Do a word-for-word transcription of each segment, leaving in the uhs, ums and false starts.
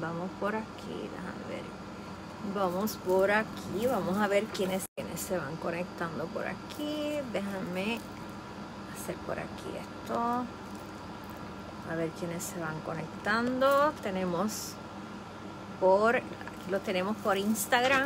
Vamos por aquí, déjame ver. Vamos por aquí, vamos a ver quiénes, quiénes se van conectando por aquí. Déjame hacer por aquí esto. A ver quiénes se van conectando. Tenemos por, aquí lo tenemos por Instagram,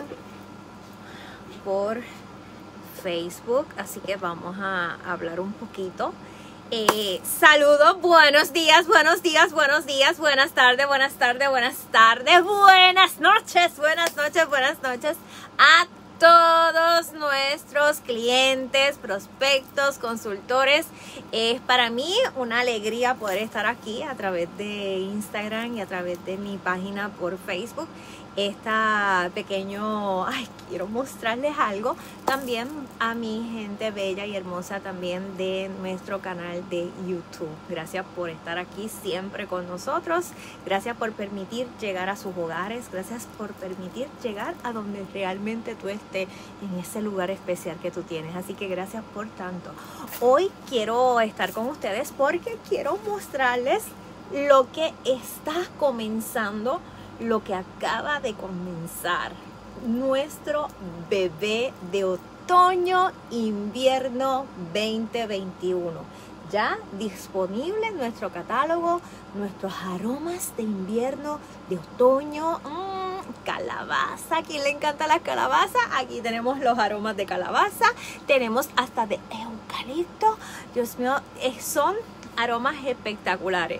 por Facebook, así que vamos a hablar un poquito. Eh, saludos, buenos días, buenos días, buenos días, buenas tardes, buenas tardes, buenas tardes, buenas noches, buenas noches, buenas noches a todos nuestros clientes, prospectos, consultores. Es para mí una alegría poder estar aquí a través de Instagram y a través de mi página por Facebook. Esta pequeño, ay, quiero mostrarles algo también a mi gente bella y hermosa también de nuestro canal de YouTube. Gracias por estar aquí siempre con nosotros. Gracias por permitir llegar a sus hogares. Gracias por permitir llegar a donde realmente tú estés, en ese lugar especial que tú tienes. Así que gracias por tanto. Hoy quiero estar con ustedes porque quiero mostrarles lo que está comenzando, lo que acaba de comenzar, nuestro bebé de otoño invierno veinte veintiuno. Ya disponible en nuestro catálogo, nuestros aromas de invierno, de otoño, mmm, calabaza. ¿A quién le encanta la calabaza? Aquí tenemos los aromas de calabaza, tenemos hasta de eucalipto. Dios mío, son aromas espectaculares.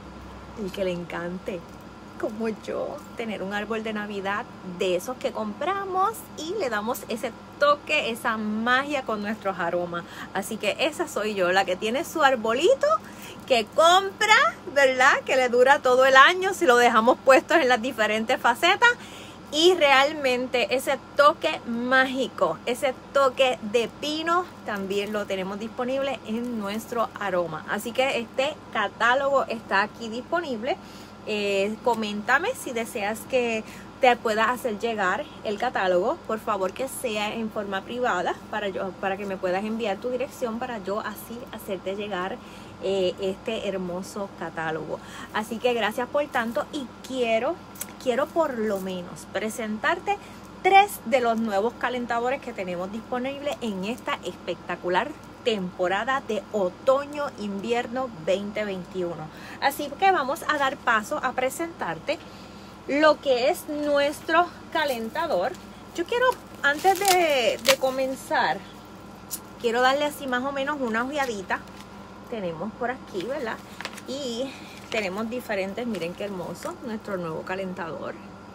Y que le encante, como yo, tener un árbol de Navidad de esos que compramos y le damos ese toque, esa magia con nuestros aromas. Así que esa soy yo, la que tiene su arbolito, que compra, ¿verdad? Que le dura todo el año si lo dejamos puestos en las diferentes facetas. Y realmente ese toque mágico, ese toque de pino, también lo tenemos disponible en nuestro aroma. Así que este catálogo está aquí disponible. Eh, coméntame si deseas que te pueda hacer llegar el catálogo. Por favor, que sea en forma privada para, yo, para que me puedas enviar tu dirección para yo así hacerte llegar eh, este hermoso catálogo. Así que gracias por tanto y quiero, quiero por lo menos presentarte tres de los nuevos calentadores que tenemos disponibles en esta espectacular temporada de otoño-invierno veinte veintiuno. Así que vamos a dar paso a presentarte lo que es nuestro calentador. Yo quiero, antes de, de comenzar, quiero darle así más o menos una ojeadita. Tenemos por aquí, ¿verdad? Y tenemos diferentes, miren qué hermoso, nuestro nuevo calentador.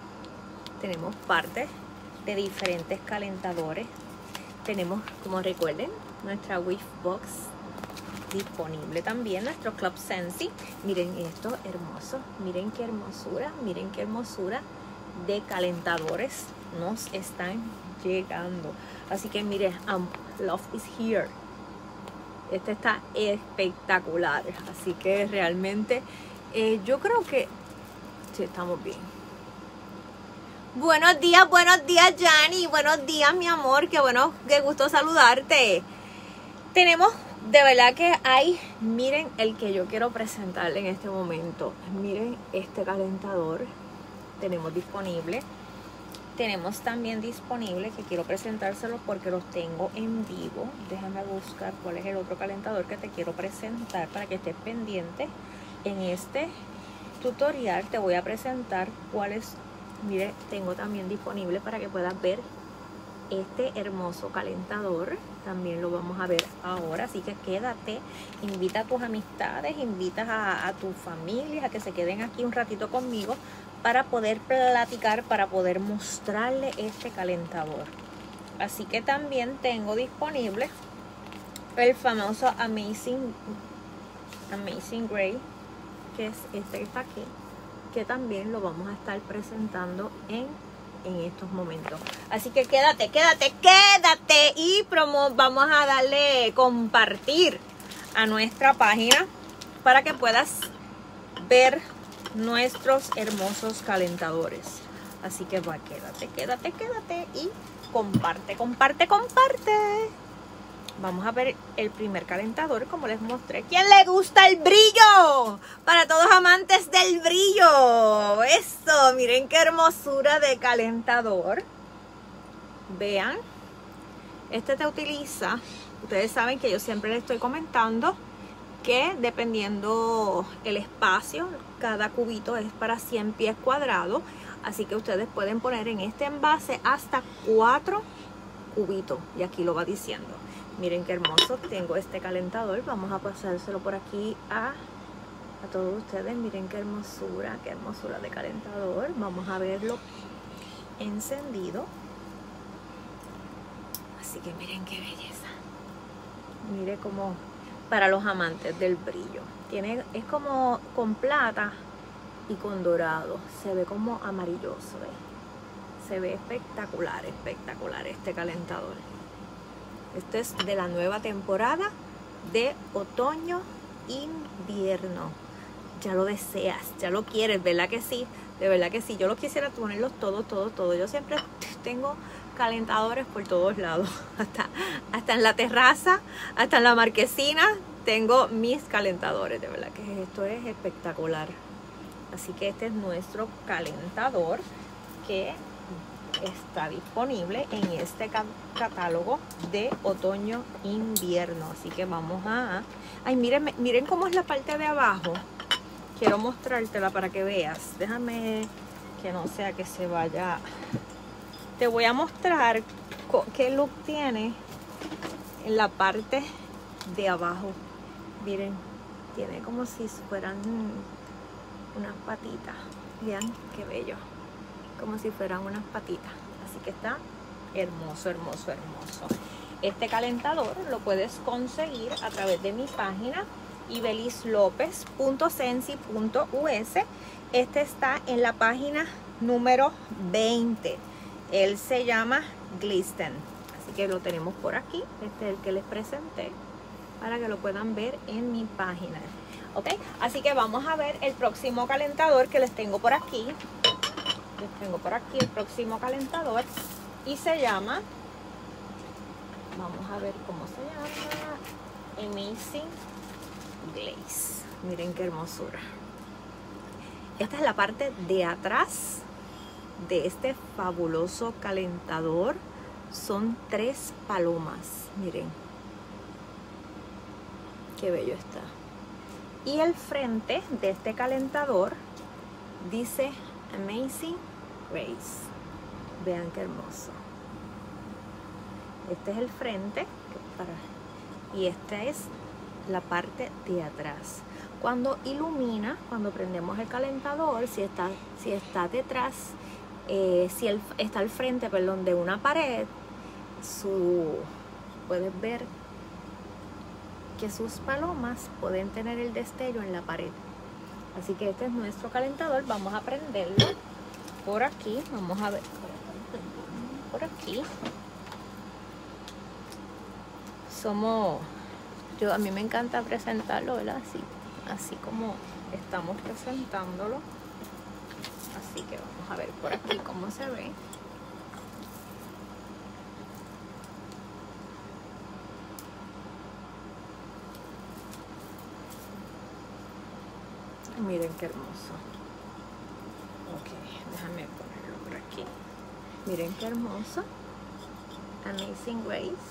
Tenemos partes de diferentes calentadores. Tenemos, como recuerden, nuestra Wish Box disponible también, nuestro Club Sensi. Miren esto hermoso, miren qué hermosura, miren qué hermosura de calentadores nos están llegando. Así que miren, um, love is here. Este está espectacular, así que realmente eh, yo creo que sí, estamos bien. Buenos días, buenos días, Yanni. Buenos días, mi amor. Qué bueno, qué gusto saludarte. Tenemos, de verdad que hay, miren el que yo quiero presentarle en este momento. Miren este calentador. Tenemos disponible. Tenemos también disponible, que quiero presentárselo porque los tengo en vivo. Déjame buscar cuál es el otro calentador que te quiero presentar para que estés pendiente. En este tutorial te voy a presentar cuál es. Mire, tengo también disponible para que puedas ver este hermoso calentador. También lo vamos a ver ahora, así que quédate, invita a tus amistades, invita a, a tu familia a que se queden aquí un ratito conmigo para poder platicar, para poder mostrarle este calentador. Así que también tengo disponible el famoso Amazing Amazing Gray, que es este que está aquí, que también lo vamos a estar presentando en, en estos momentos. Así que quédate, quédate, quédate y promo, vamos a darle compartir a nuestra página para que puedas ver nuestros hermosos calentadores. Así que va, quédate, quédate, quédate y comparte, comparte, comparte. Vamos a ver el primer calentador, como les mostré. ¿Quién le gusta el brillo? Para todos amantes del brillo. Eso, ¡Wow! Miren qué hermosura de calentador. Vean. Este te utiliza, ustedes saben que yo siempre les estoy comentando que dependiendo el espacio, cada cubito es para cien pies cuadrados. Así que ustedes pueden poner en este envase hasta cuatro cubitos. Y aquí lo va diciendo. Miren qué hermoso. Tengo este calentador. Vamos a pasárselo por aquí a, a todos ustedes. Miren qué hermosura, qué hermosura de calentador. Vamos a verlo encendido. Así que miren qué belleza. Mire como para los amantes del brillo. Tiene, es como con plata y con dorado. Se ve como amarilloso. ¿eh? Se ve espectacular, espectacular este calentador. Este es de la nueva temporada de otoño-invierno. Ya lo deseas, ya lo quieres, ¿verdad que sí? De verdad que sí. Yo lo quisiera ponerlos todos, todos, todos. Yo siempre tengo calentadores por todos lados. Hasta, hasta en la terraza, hasta en la marquesina, tengo mis calentadores. De verdad que esto es espectacular. Así que este es nuestro calentador que está disponible en este catálogo de otoño-invierno. Así que vamos a... Ay, miren, miren cómo es la parte de abajo. Quiero mostrártela para que veas. Déjame que no sea que se vaya... Te voy a mostrar qué look tiene en la parte de abajo. Miren, tiene como si fueran unas patitas. Vean qué bello. Como si fueran unas patitas. Así que está hermoso, hermoso, hermoso. Este calentador lo puedes conseguir a través de mi página ibelis lopez punto sensi punto u s. Este está en la página número veinte. Él se llama Glisten. Así que lo tenemos por aquí. Este es el que les presenté para que lo puedan ver en mi página. Ok, así que vamos a ver el próximo calentador que les tengo por aquí. Les tengo por aquí el próximo calentador y se llama, vamos a ver cómo se llama, Amazing Glaze. Miren qué hermosura. Esta es la parte de atrás de este fabuloso calentador. Son tres palomas. Miren qué bello está. Y el frente de este calentador dice Amazing Grace. Vean qué hermoso. Este es el frente para, y esta es la parte de atrás. Cuando ilumina, cuando prendemos el calentador, si está, si está detrás, eh, si el, está al frente, perdón, de una pared, su, puedes ver que sus palomas pueden tener el destello en la pared. Así que este es nuestro calentador. Vamos a prenderlo por aquí. Vamos a ver por aquí. Somos, yo a mí me encanta presentarlo, ¿verdad? Así, así como estamos presentándolo. Así que vamos a ver por aquí cómo se ve. Miren qué hermoso. Ok, déjame ponerlo por aquí. Miren qué hermoso. Amazing Grace.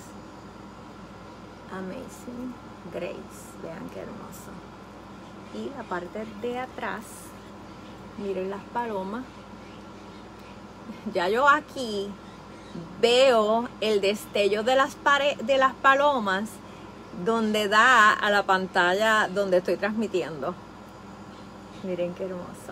Amazing Grace. Vean qué hermoso. Y la parte de atrás, miren las palomas. Ya yo aquí veo el destello de las, pare de las palomas donde da a la pantalla donde estoy transmitiendo. Miren qué hermoso.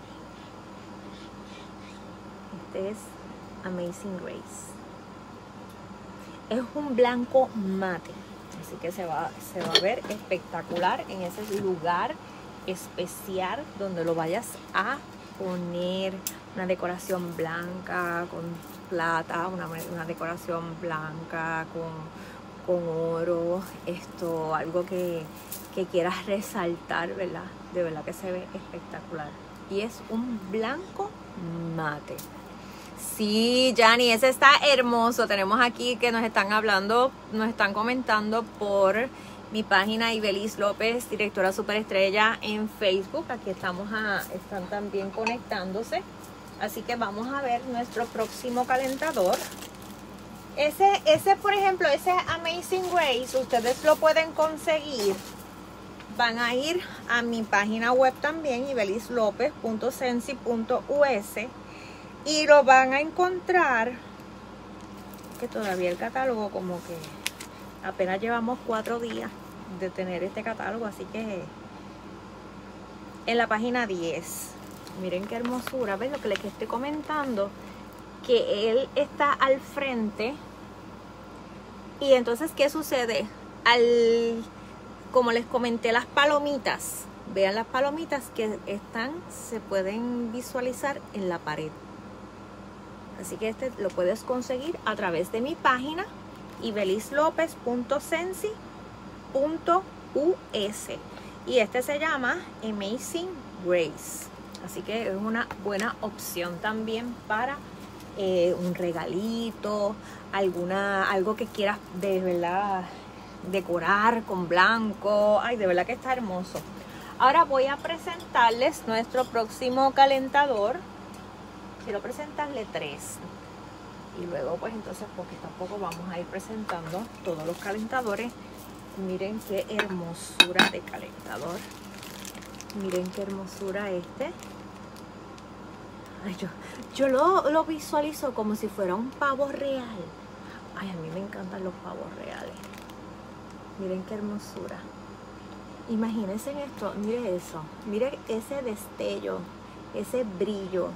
Este es Amazing Grace. Es un blanco mate. Así que se va, se va a ver espectacular en ese lugar especial donde lo vayas a poner. Una decoración blanca con plata, una, una decoración blanca con, con oro. Esto, algo que, que quieras resaltar, ¿verdad? De verdad que se ve espectacular. Y es un blanco mate. Sí, Jani, ese está hermoso. Tenemos aquí que nos están hablando, nos están comentando por mi página Ibelis López, directora superestrella en Facebook. Aquí estamos, a, están también conectándose. Así que vamos a ver nuestro próximo calentador. Ese, ese por ejemplo, ese Amazing Grace, ustedes lo pueden conseguir. Van a ir a mi página web también, ibelis lopez punto scentsy punto u s, y lo van a encontrar, que todavía el catálogo como que apenas llevamos cuatro días de tener este catálogo, así que en la página diez. Miren qué hermosura. ¿Ven lo que les estoy comentando? Que él está al frente. Y entonces, ¿qué sucede? Al, como les comenté, las palomitas. Vean las palomitas que están, se pueden visualizar en la pared. Así que este lo puedes conseguir a través de mi página, ibelis lopez punto scentsy punto u s. Y este se llama Amazing Grace. Así que es una buena opción también para eh, un regalito, alguna, algo que quieras de verdad decorar con blanco. Ay, de verdad que está hermoso. Ahora voy a presentarles nuestro próximo calentador. Quiero presentarle tres. Y luego pues entonces poquito a poco vamos a ir presentando todos los calentadores. Miren qué hermosura de calentador. Miren qué hermosura este. Ay, yo yo lo, lo visualizo como si fuera un pavo real. Ay, a mí me encantan los pavos reales. Miren qué hermosura. Imagínense en esto. Miren eso. Miren ese destello. Ese brillo.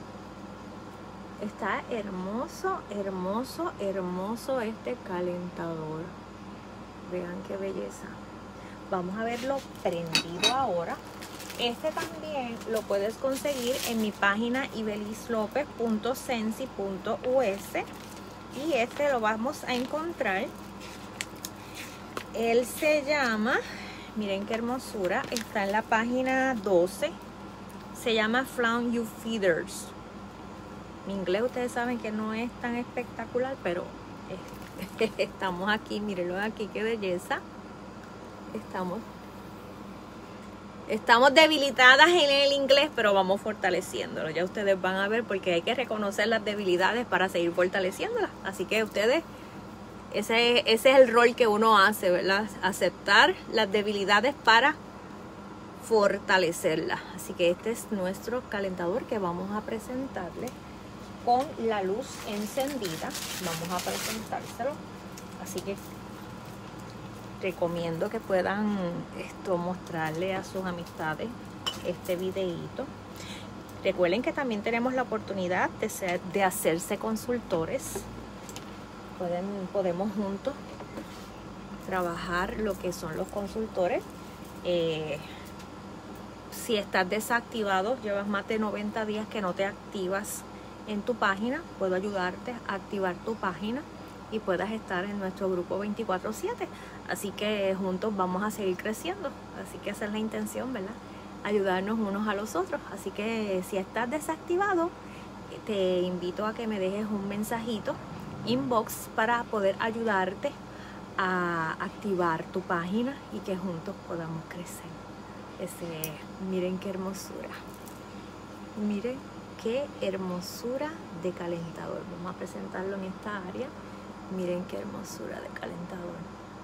Está hermoso, hermoso, hermoso este calentador. Vean qué belleza. Vamos a verlo prendido ahora. Este también lo puedes conseguir en mi página ibelis lopez punto scentsy punto u s. Y este lo vamos a encontrar. Él se llama, miren qué hermosura, está en la página doce. Se llama Flawn You Feathers. Mi inglés ustedes saben que no es tan espectacular, pero eh, estamos aquí, mírenlo aquí, qué belleza. Estamos, estamos debilitadas en el inglés, pero vamos fortaleciéndolo. Ya ustedes van a ver, porque hay que reconocer las debilidades para seguir fortaleciéndolas. Así que ustedes, ese, ese es el rol que uno hace, ¿verdad? Aceptar las debilidades para fortalecerlas. Así que este es nuestro calentador que vamos a presentarle con la luz encendida. Vamos a presentárselo. Así que recomiendo que puedan esto mostrarle a sus amistades este videíto. Recuerden que también tenemos la oportunidad de, ser, de hacerse consultores. Pueden, podemos juntos trabajar lo que son los consultores. Eh, si estás desactivado, llevas más de noventa días que no te activas en tu página, puedo ayudarte a activar tu página y puedas estar en nuestro grupo veinticuatro siete. Así que juntos vamos a seguir creciendo. Así que esa es la intención, ¿verdad? Ayudarnos unos a los otros. Así que si estás desactivado, te invito a que me dejes un mensajito inbox para poder ayudarte a activar tu página y que juntos podamos crecer. Ese, miren qué hermosura. Miren qué hermosura de calentador. Vamos a presentarlo en esta área. Miren qué hermosura de calentador.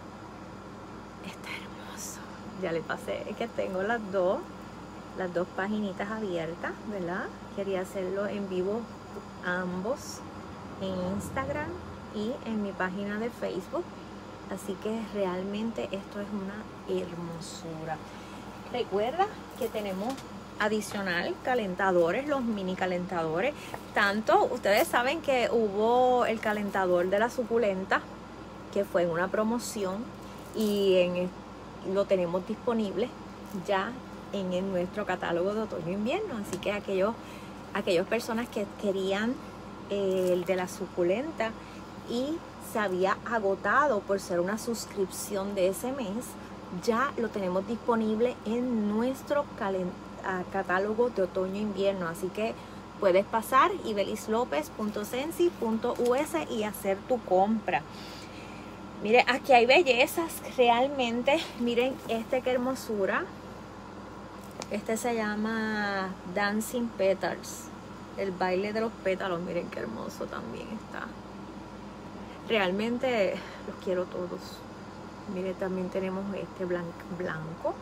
Está hermoso. Ya le pasé, es que tengo las dos, las dos paginitas abiertas, ¿verdad? Quería hacerlo en vivo ambos, en Instagram y en mi página de Facebook. Así que realmente esto es una hermosura. Recuerda que tenemos adicional calentadores, los mini calentadores. Tanto, ustedes saben que hubo el calentador de la suculenta, que fue en una promoción, y en, lo tenemos disponible ya en, en nuestro catálogo de otoño-invierno. Así que aquellos, aquellas personas que querían eh, el de la suculenta y se había agotado por ser una suscripción de ese mes, ya lo tenemos disponible en nuestro catálogo de otoño-invierno. Así que puedes pasar ibelis lopez punto scentsy punto u s y hacer tu compra. Miren, aquí hay bellezas realmente. Miren este qué hermosura. Este se llama Dancing Petals. el baile de los pétalos, miren qué hermoso también está. Realmente los quiero todos. Miren, también tenemos este blanco, blanco.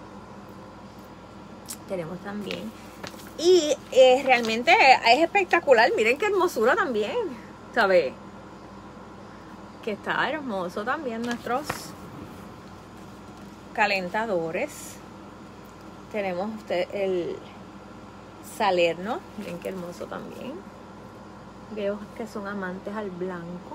Tenemos también. Y eh, realmente es espectacular. Miren qué hermosura también. ¿Sabes? Que está hermoso también nuestros calentadores. Tenemos usted el Salerno. Miren qué hermoso también. Veo que son amantes al blanco.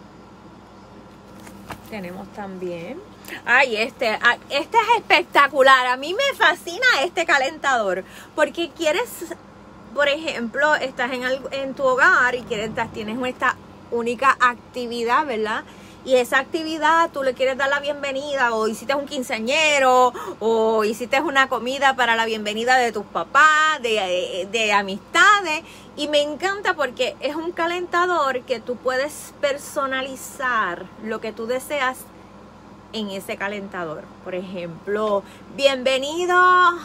Tenemos también. Ay, este, este es espectacular. A mí me fascina este calentador. Porque quieres, por ejemplo, estás en, algo, en tu hogar y quieres, tienes esta única actividad, ¿verdad? Y esa actividad tú le quieres dar la bienvenida, o hiciste un quinceañero, o hiciste una comida para la bienvenida de tus papás, de, de, de amistades. Y me encanta porque es un calentador que tú puedes personalizar lo que tú deseas en ese calentador. Por ejemplo, bienvenido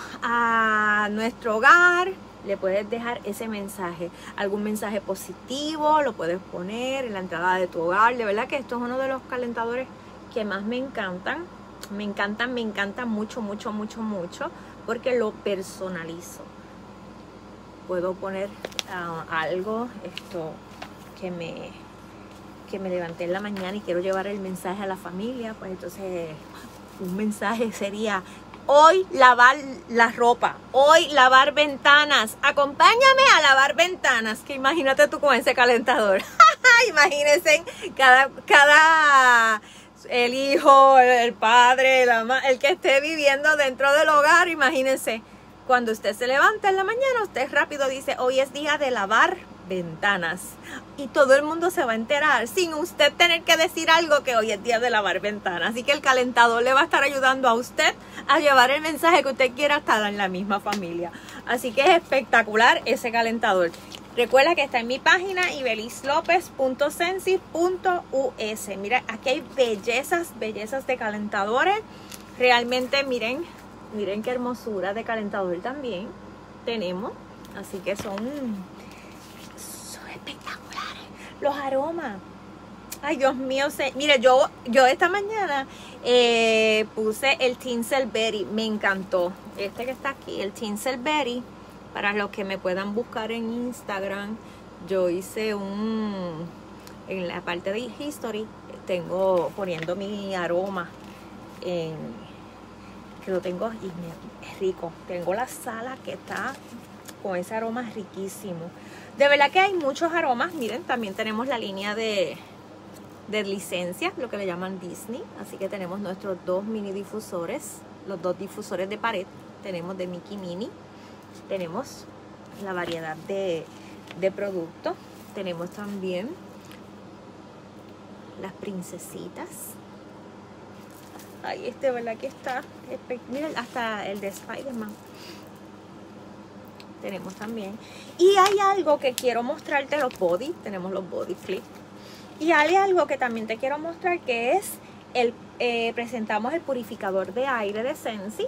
a nuestro hogar. Le puedes dejar ese mensaje, algún mensaje positivo, lo puedes poner en la entrada de tu hogar. De verdad que esto es uno de los calentadores que más me encantan. Me encantan, me encantan mucho, mucho, mucho, mucho, porque lo personalizo. Puedo poner uh, algo esto que me, que me levanté en la mañana y quiero llevar el mensaje a la familia. Pues entonces un mensaje sería: hoy lavar la ropa, hoy lavar ventanas, acompáñame a lavar ventanas. Que imagínate tú con ese calentador. Imagínense cada, cada el hijo, el padre, la ma, el que esté viviendo dentro del hogar. Imagínense, cuando usted se levanta en la mañana, usted rápido dice: hoy es día de lavar ventanas. Y todo el mundo se va a enterar sin usted tener que decir algo, que hoy es día de lavar ventanas. Así que el calentador le va a estar ayudando a usted a llevar el mensaje que usted quiera estar en la misma familia. Así que es espectacular ese calentador. Recuerda que está en mi página ibelis lopez punto sensi punto u s. Mira, aquí hay bellezas, bellezas de calentadores. Realmente miren, miren qué hermosura de calentador también tenemos. Así que son... espectaculares los aromas. Ay, Dios mío, se, mire, yo yo esta mañana eh, puse el Tinselberry. Me encantó este que está aquí, el Tinselberry. Para los que me puedan buscar en Instagram, yo hice un, en la parte de History, tengo poniendo mi aroma en, que lo tengo y me, es rico. Tengo la sala que está con ese aroma riquísimo. De verdad que hay muchos aromas. Miren, también tenemos la línea de, de licencia, lo que le llaman Disney. Así que tenemos nuestros dos mini difusores, los dos difusores de pared. Tenemos de Mickey Mini. Tenemos la variedad de, de productos. Tenemos también las princesitas. Ay, este, ¿verdad? Que está. Miren, hasta el de Spider-Man. Tenemos también. Y hay algo que quiero mostrarte, los body. Tenemos los body flip. Y hay algo que también te quiero mostrar, que es el eh, presentamos el purificador de aire de Scentsy.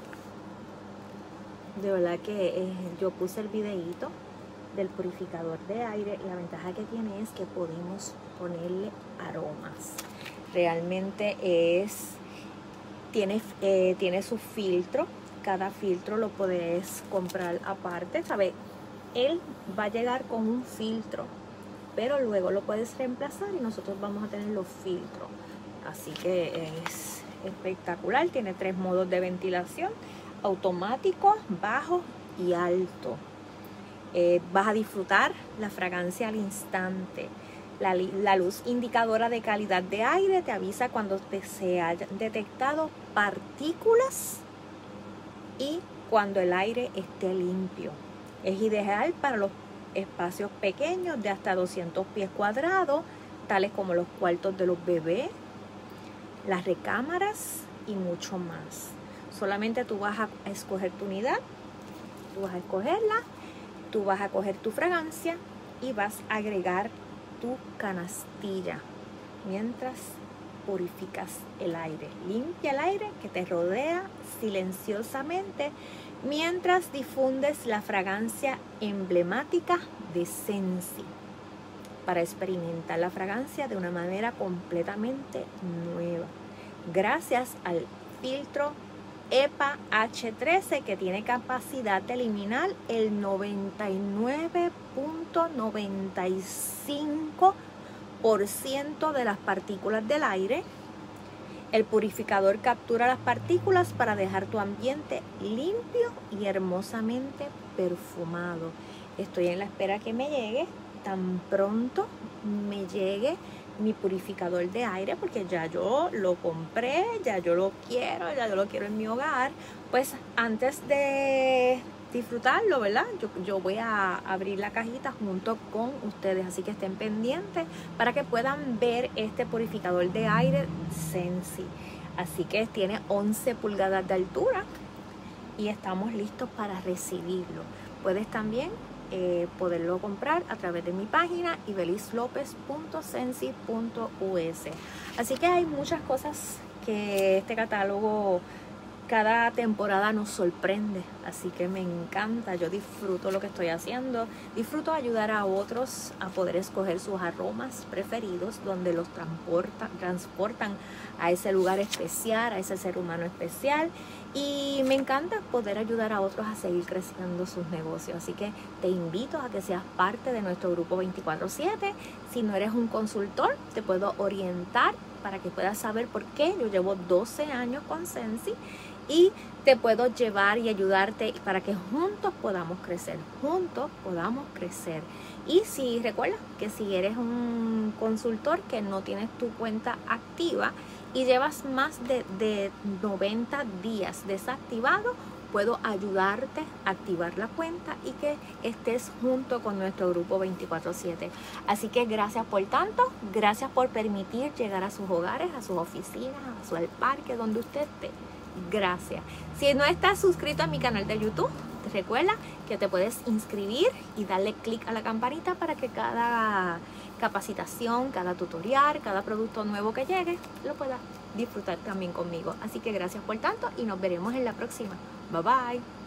De verdad que eh, yo puse el videíto del purificador de aire. Y la ventaja que tiene es que podemos ponerle aromas. Realmente es tiene, eh, tiene su filtro. Cada filtro lo puedes comprar aparte, ¿sabes? Él va a llegar con un filtro, pero luego lo puedes reemplazar y nosotros vamos a tener los filtros. Así que es espectacular. Tiene tres modos de ventilación: automático, bajo y alto. Eh, vas a disfrutar la fragancia al instante. La, la luz indicadora de calidad de aire te avisa cuando te se hayan detectado partículas y cuando el aire esté limpio. Es ideal para los espacios pequeños de hasta doscientos pies cuadrados, tales como los cuartos de los bebés, las recámaras y mucho más. Solamente tú vas a escoger tu unidad, tú vas a escogerla, tú vas a coger tu fragancia y vas a agregar tu canastilla mientras purificas el aire. Limpia el aire que te rodea silenciosamente mientras difundes la fragancia emblemática de Scentsy, para experimentar la fragancia de una manera completamente nueva, gracias al filtro E P A H trece, que tiene capacidad de eliminar el noventa y nueve punto noventa y cinco por ciento de las partículas del aire. El purificador captura las partículas para dejar tu ambiente limpio y hermosamente perfumado. Estoy en la espera que me llegue. Tan pronto me llegue mi purificador de aire, porque ya yo lo compré, ya yo lo quiero, ya yo lo quiero en mi hogar, pues antes de disfrutarlo, ¿verdad? Yo, yo voy a abrir la cajita junto con ustedes, así que estén pendientes para que puedan ver este purificador de aire Scentsy. Así que tiene once pulgadas de altura y estamos listos para recibirlo. Puedes también Eh, poderlo comprar a través de mi página ibelis lopez punto scentsy punto u s. Así que hay muchas cosas que este catálogo cada temporada nos sorprende, así que me encanta. Yo disfruto lo que estoy haciendo, disfruto ayudar a otros a poder escoger sus aromas preferidos, donde los transporta, transportan a ese lugar especial, a ese ser humano especial, y me encanta poder ayudar a otros a seguir creciendo sus negocios. Así que te invito a que seas parte de nuestro grupo veinticuatro siete. Si no eres un consultor, te puedo orientar para que puedas saber por qué. Yo llevo doce años con Scentsy y te puedo llevar y ayudarte para que juntos podamos crecer, juntos podamos crecer. Y si recuerda que si eres un consultor que no tienes tu cuenta activa y llevas más de, de noventa días desactivado, puedo ayudarte a activar la cuenta y que estés junto con nuestro grupo veinticuatro siete. Así que gracias por tanto, gracias por permitir llegar a sus hogares, a sus oficinas, a su al parque, donde usted esté. Gracias. Si no estás suscrito a mi canal de YouTube, recuerda que te puedes inscribir y darle clic a la campanita para que cada capacitación, cada tutorial, cada producto nuevo que llegue, lo puedas disfrutar también conmigo. Así que gracias por tanto y nos veremos en la próxima. Bye bye.